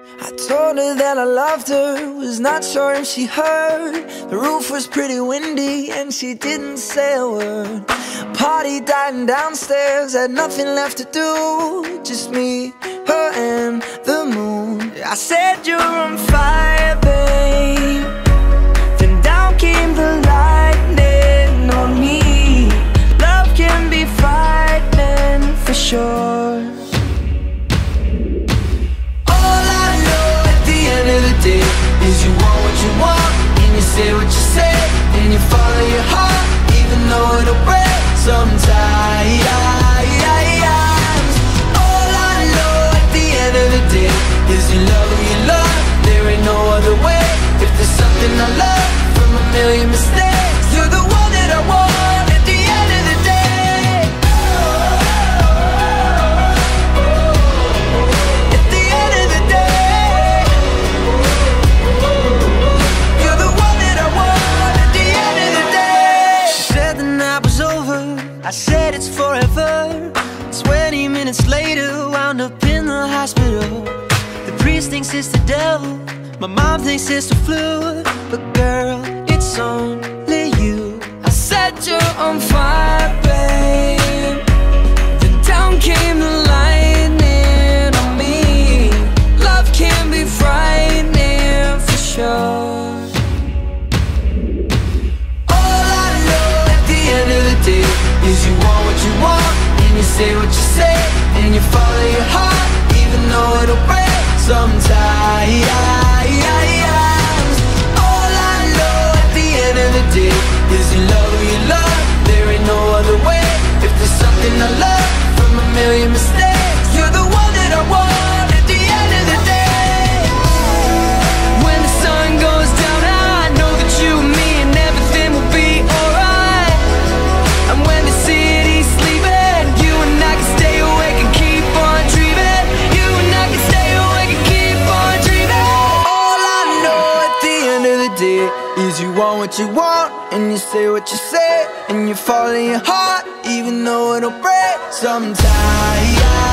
I told her that I loved her, was not sure if she heard. The roof was pretty windy and she didn't say a word. Party dying downstairs, had nothing left to do. Just me, her and the moon. I said you're on fire, babe. Then down came the lightning on me. Love can be frightening for sure. Is you want what you want, and you say what you say, and you follow your heart, even though it'll break sometimes. All I know at the end of the day is you love who you love, there ain't no other way. If there's something I love from a million mistakes, you're the one that I want at the end of the day. At the end of the day, I said it's forever. 20 minutes later, wound up in the hospital. The priest thinks it's the devil, my mom thinks it's the flu. But girl, it's only you. I said you're on fire, babe. Then down came the lightning on me. Love can be frightening for sure. All I know at the end of the day is you want what you want, and you say what you say, and you follow your heart, even though it'll break sometimes. All I know at the end of the day is you love who you love, there ain't no other way. If there's something I love from a million mistakes, you're the one that I want at the end of the day. When the sun goes down, I know that you and me and everything will be alright. And when the city's sleeping, you and I can stay awake and keep on dreaming. You and I can stay awake and keep on dreaming. All I know at the end of the day is you want what you want, and you say what you say, and you follow your heart, even though it'll break sometimes.